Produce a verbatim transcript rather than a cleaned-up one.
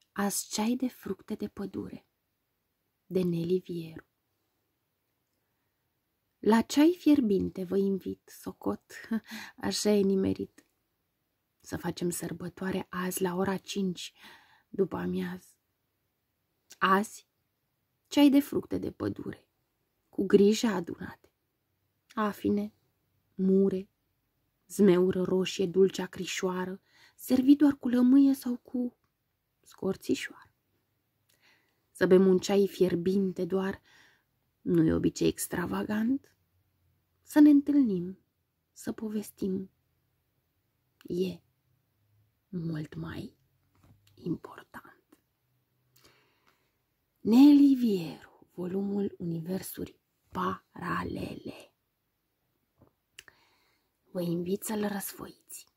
Azi ceai de fructe de pădure, de Neli Vieru. La ceai fierbinte vă invit, socot, așa e nimerit. Să facem sărbătoare azi la ora cinci după amiază. Azi, ceai de fructe de pădure, cu grijă adunate. Afine, mure, zmeură roșie, dulce acrișoară, servit doar cu lămâie sau cu scorțișoară. Să bem un ceai fierbinte doar, nu e obicei extravagant. Să ne întâlnim, să povestim, e mult mai important. Neli Vieru, volumul Universuri Paralele. Vă invit să-l răsfoiți.